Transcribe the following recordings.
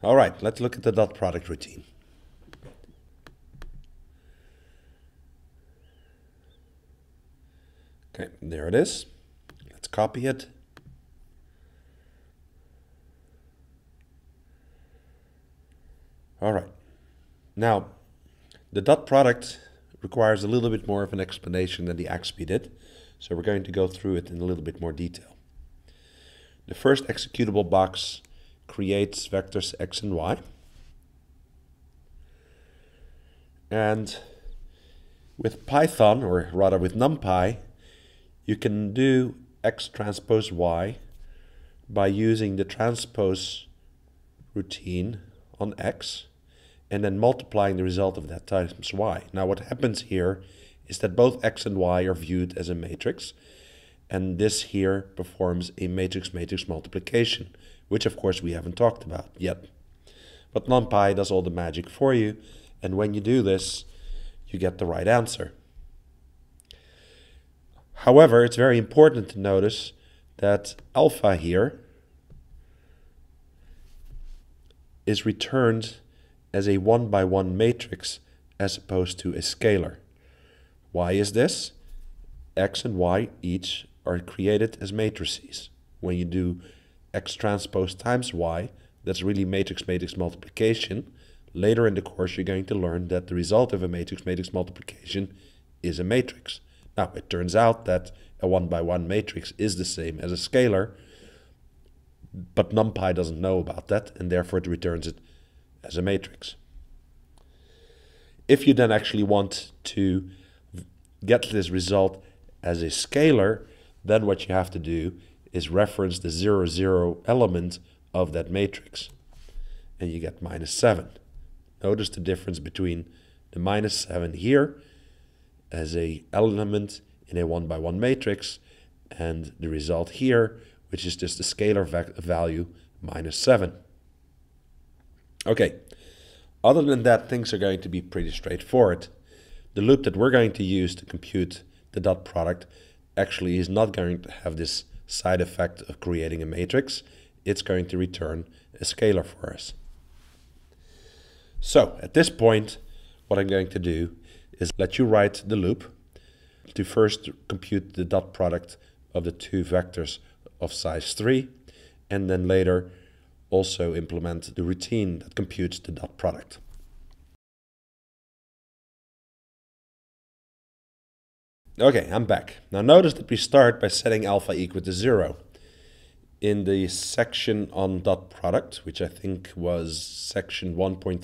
All right, let's look at the dot product routine. Okay, there it is. Let's copy it. All right. Now, the dot product requires a little bit more of an explanation than the AXP did, so we're going to go through it in a little bit more detail. The first executable box creates vectors x and y. And with Python, or rather with NumPy, you can do x transpose y by using the transpose routine on x and then multiplying the result of that times y. Now what happens here is that both x and y are viewed as a matrix, and this here performs a matrix-matrix multiplication, which of course we haven't talked about yet. But NumPy does all the magic for you, and when you do this, you get the right answer. However, it's very important to notice that alpha here is returned as a 1-by-1 matrix as opposed to a scalar. Why is this? X and y each are created as matrices. When you do x transpose times y, that's really matrix-matrix multiplication. Later in the course, you're going to learn that the result of a matrix-matrix multiplication is a matrix. Now, it turns out that a 1-by-1 matrix is the same as a scalar, but NumPy doesn't know about that, and therefore it returns it as a matrix. If you then actually want to get this result as a scalar, then what you have to do is reference the 0, 0 element of that matrix, and you get -7. Notice the difference between the -7 here as a element in a 1-by-1 matrix and the result here, which is just a scalar value -7. Okay, other than that, things are going to be pretty straightforward. The loop that we're going to use to compute the dot product actually is not going to have this side effect of creating a matrix. It's going to return a scalar for us. So at this point, what I'm going to do is let you write the loop to first compute the dot product of the two vectors of size 3, and then later also implement the routine that computes the dot product. Okay, I'm back. Now notice that we start by setting alpha equal to 0. In the section on dot product, which I think was section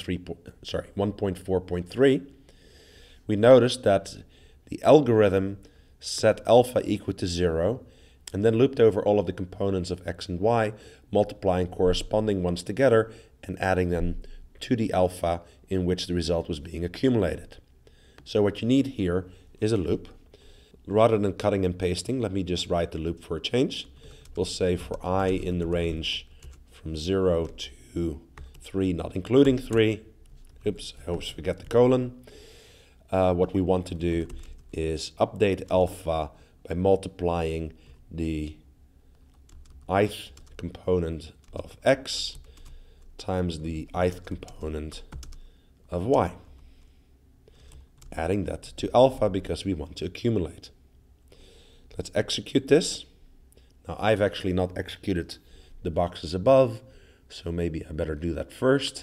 1.4.3, we noticed that the algorithm set alpha equal to 0 and then looped over all of the components of x and y, multiplying corresponding ones together and adding them to the alpha in which the result was being accumulated. So what you need here is a loop. Rather than cutting and pasting, let me just write the loop for a change. We'll say for I in the range from 0 to 3, not including 3. Oops, I always forget the colon. What we want to do is update alpha by multiplying the ith component of x times the ith component of y. Adding that to alpha because we want to accumulate. Let's execute this. Now I've actually not executed the boxes above, so maybe I better do that first.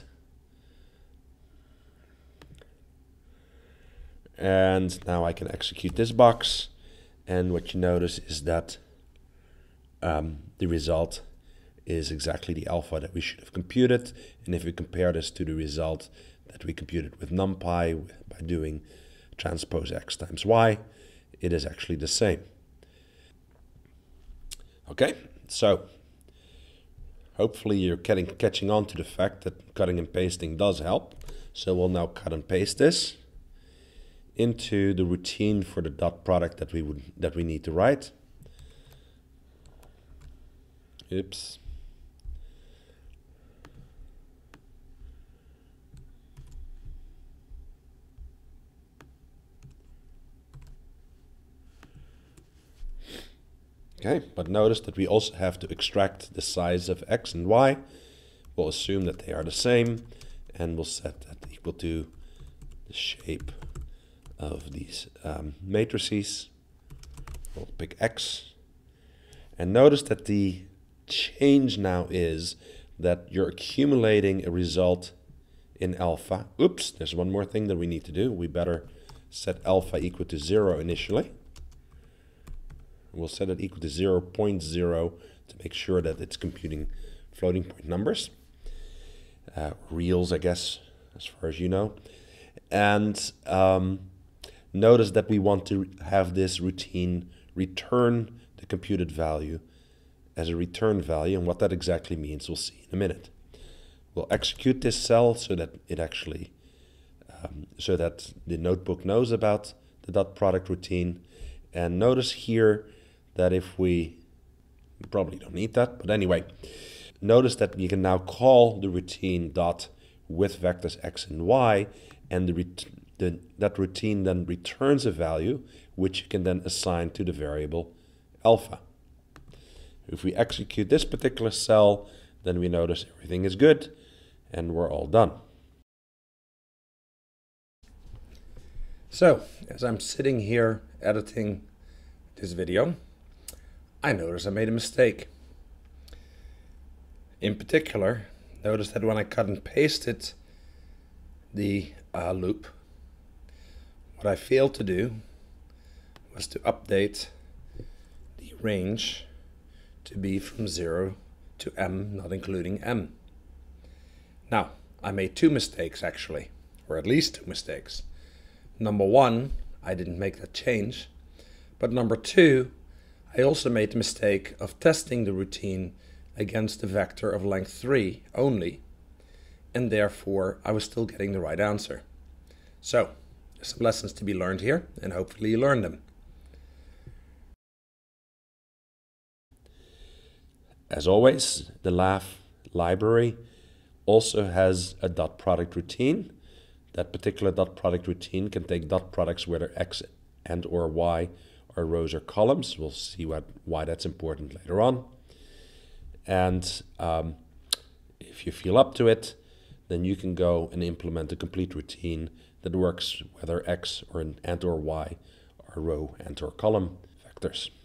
And now I can execute this box, and what you notice is that the result is exactly the alpha that we should have computed. And if we compare this to the result that we computed with NumPy by doing transpose x times y, it is actually the same. Okay, so hopefully you're catching on to the fact that cutting and pasting does help. So we'll now cut and paste this into the routine for the dot product that we need to write. Oops. Okay, but notice that we also have to extract the size of x and y We'll assume that they are the same, and we'll set that equal to the shape of these matrices. We'll pick X. And notice that the change now is that you're accumulating a result in alpha. Oops, there's one more thing that we need to do. We better set alpha equal to 0 initially. We'll set it equal to 0.0 to make sure that it's computing floating point numbers. Reals, I guess, as far as you know. And notice that we want to have this routine return the computed value as a return value, and what that exactly means we'll see in a minute. We'll execute this cell so that it actually, so that the notebook knows about the dot product routine. And notice here that if we probably don't need that, but anyway, notice that you can now call the routine dot with vectors x and y, and that routine then returns a value which you can then assign to the variable alpha. If we execute this particular cell, then we notice everything is good and we're all done. So, as I'm sitting here editing this video, I notice I made a mistake. In particular, notice that when I cut and pasted the loop, what I failed to do was to update the range to be from 0 to m, not including m. Now, I made two mistakes actually, or at least two mistakes. Number one, I didn't make that change. But number two, I also made the mistake of testing the routine against a vector of length 3 only, and therefore I was still getting the right answer. So, there's some lessons to be learned here, and hopefully you learn them. As always, the LAF library also has a dot product routine. That particular dot product routine can take dot products whether x and or y are rows or columns. We'll see why that's important later on. And if you feel up to it, then you can go and implement a complete routine that works whether x or and or y are row and or column vectors.